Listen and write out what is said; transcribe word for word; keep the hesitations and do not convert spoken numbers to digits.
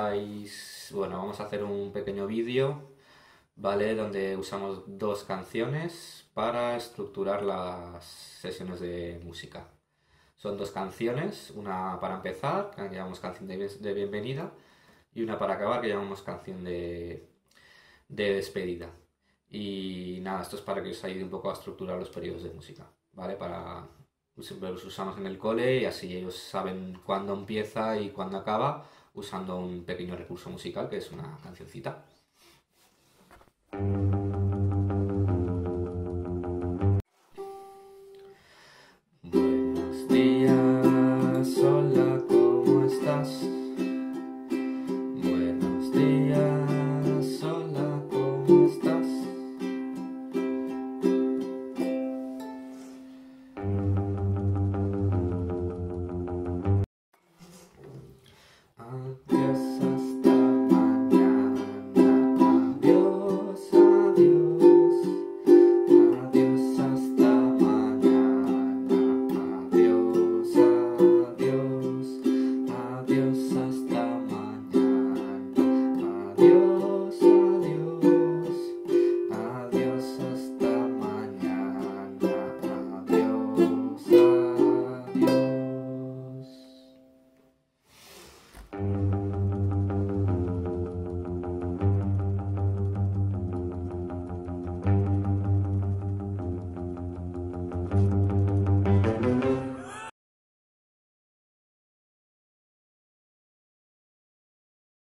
vais, bueno, vamos a hacer un pequeño vídeo, ¿vale? Donde usamos dos canciones para estructurar las sesiones de música. Son dos canciones, una para empezar, que llamamos canción de, de bienvenida, y una para acabar, que llamamos canción de, de despedida. Y nada, esto es para que os ayude un poco a estructurar los periodos de música, ¿vale? Para, siempre los usamos en el cole y así ellos saben cuándo empieza y cuándo acaba, usando un pequeño recurso musical que es una cancioncita.